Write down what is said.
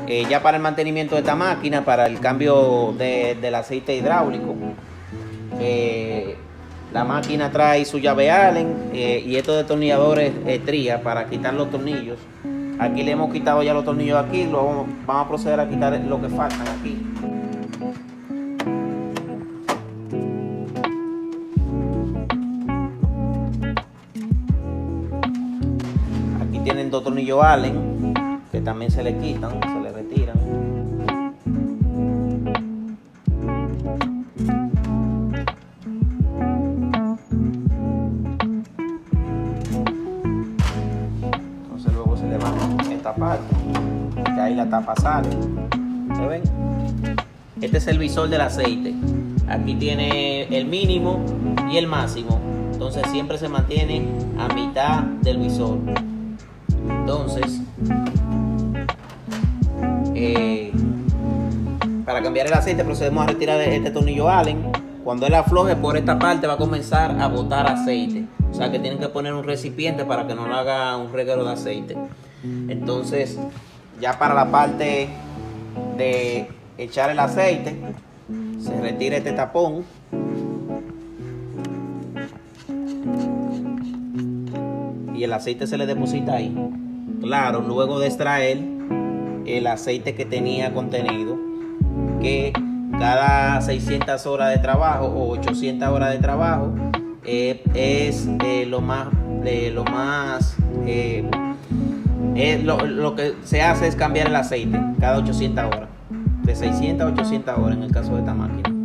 Ya para el mantenimiento de esta máquina, para el cambio del aceite hidráulico, la máquina trae su llave Allen y estos destornilladores tría para quitar los tornillos. Aquí le hemos quitado ya los tornillos aquí, vamos a proceder a quitar lo que faltan aquí. Aquí tienen dos tornillos Allen que también se le quitan, se le retiran. Entonces luego se levanta esta parte, que ahí la tapa sale. ¿Se ven? Este es el visor del aceite. Aquí tiene el mínimo y el máximo. Entonces siempre se mantiene a mitad del visor. Entonces, para cambiar el aceite procedemos a retirar este tornillo Allen. Cuando él afloje por esta parte va a comenzar a botar aceite. O sea que tienen que poner un recipiente para que no le haga un reguero de aceite. Entonces, ya para la parte de echar el aceite, se retira este tapón. Y el aceite se le deposita ahí. Claro, luego de extraer el aceite que tenía contenido, que cada 600 horas de trabajo o 800 horas de trabajo es lo que se hace es cambiar el aceite cada 800 horas, de 600 a 800 horas en el caso de esta máquina.